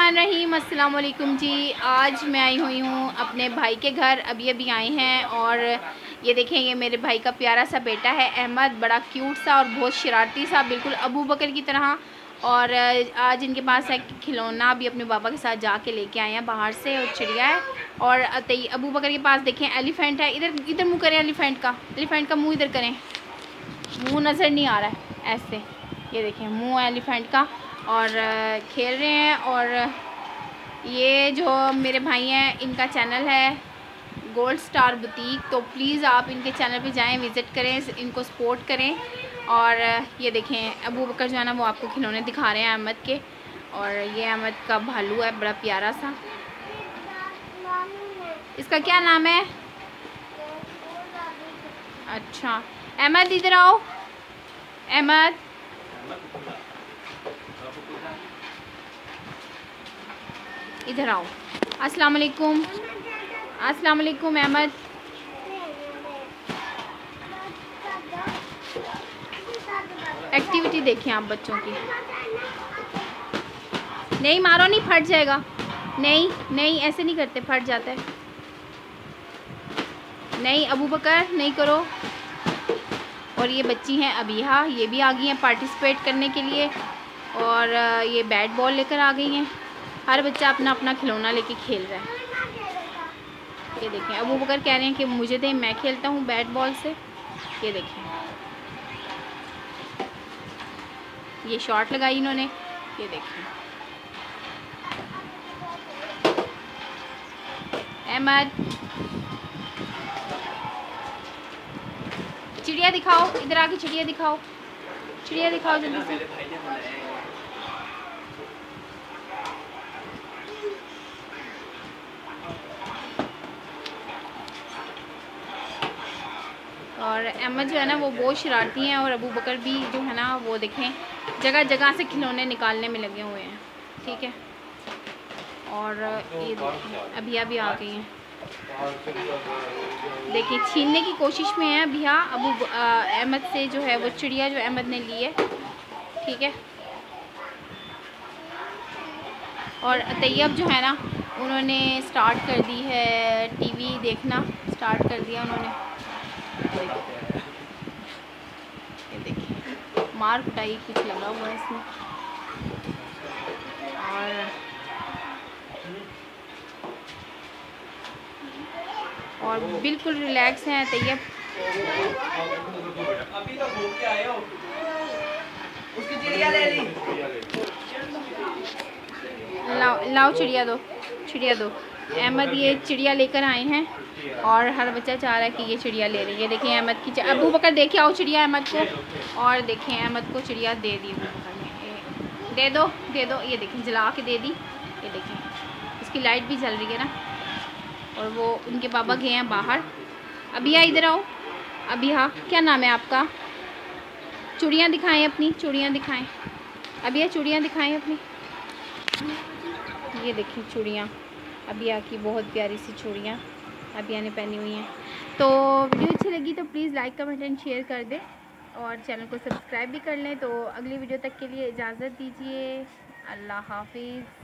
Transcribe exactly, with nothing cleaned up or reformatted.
बिस्मिल्लाहिर्रहमानिर्रहीम। अस्सलाम वालेकुम जी। आज मैं आई हुई हूँ अपने भाई के घर, अभी अभी आए हैं। और ये देखें, ये मेरे भाई का प्यारा सा बेटा है अहमद, बड़ा क्यूट सा और बहुत शरारती सा, बिल्कुल अबू बकर की तरह। और आज इनके पास है खिलौना, अभी अपने पापा के साथ जाके लेके आए हैं बाहर से, और चिड़िया है। और अबू बकर के पास देखें एलिफेंट है। इधर इधर मुँह करें एलिफेंट का, एलिफेंट का मुँह इधर करें, मुँह नज़र नहीं आ रहा है ऐसे। ये देखें मुँह एलिफेंट का, और खेल रहे हैं। और ये जो मेरे भाई हैं, इनका चैनल है गोल्ड स्टार बुटीक, तो प्लीज़ आप इनके चैनल पे जाएं, विज़िट करें, इनको सपोर्ट करें। और ये देखें अबू बकर जो है ना, वो आपको खिलौने दिखा रहे हैं अहमद के। और ये अहमद का भालू है, बड़ा प्यारा सा। इसका क्या नाम है? अच्छा अहमद इधर आओ, अहमद इधर आओ। अस्सलाम वालेकुम, अस्सलाम वालेकुम अहमद। एक्टिविटी देखें आप बच्चों की। नहीं मारो, नहीं फट जाएगा। नहीं नहीं ऐसे नहीं करते, फट जाता है। नहीं अबू बकर नहीं करो। और ये बच्ची हैं अबीहा, ये भी आ गई हैं पार्टिसिपेट करने के लिए। और ये बैट बॉल लेकर आ गई हैं। हर बच्चा अपना अपना खिलौना लेके खेल रहा है। ये देखें अबू बकर कह रहे हैं कि मुझे दें, मैं खेलता हूँ बैट बॉल से। ये देखें ये शॉट लगाई इन्होंने। ये देखें अहमद, चिड़िया दिखाओ, इधर आके चिड़िया दिखाओ, चिड़िया दिखाओ जल्दी से। और अहमद जो है ना, वो बहुत शरारती हैं। और अबू बकर भी जो है ना, वो देखें जगह जगह से खिलौने निकालने में लगे हुए हैं। ठीक है। और ये अभी अभी आ गई हैं, देखिए छीनने की कोशिश में है अभी। हाँ अबू अहमद से जो है वो चिड़िया जो अहमद ने ली है। ठीक है। और तैयब जो है ना, उन्होंने स्टार्ट कर दी है टीवी देखना, स्टार्ट कर दिया उन्होंने। ये देखिए मार कुटाई कुछ लगा हुआ है इसमें। और और बिल्कुल रिलैक्स हैं तैयब। अभी तो घूम के आए हो, उसकी चिड़िया ले ली। लाओ लाओ चिड़िया दो, चिड़िया दो। अहमद ये चिड़िया लेकर आए हैं, और हर बच्चा चाह रहा है कि ये चिड़िया ले रही है। देखें अहमद की, अबू बकर देखे आओ चिड़िया अहमद को। और देखें अहमद को चिड़िया दे दी अबू बकर ने, दे दो दे दो। ये देखें जला के दे दी। ये देखें इसकी लाइट भी जल रही है ना। और वो उनके पापा गए हैं बाहर। अभी आ इधर आओ। अभी हाँ क्या नाम है आपका? चूड़ियाँ दिखाएं अपनी, चूड़ियाँ दिखाएं। अभी आ चूड़ियाँ दिखाएं अपनी। ये देखिए चूड़ियाँ अबिया की, बहुत प्यारी सी चूड़ियाँ अबिया ने पहनी हुई हैं। तो वीडियो अच्छी लगी तो please like comment and share कर दें, और चैनल को सब्सक्राइब भी कर लें। तो अगली वीडियो तक के लिए इजाज़त दीजिए। अल्लाह हाफिज़।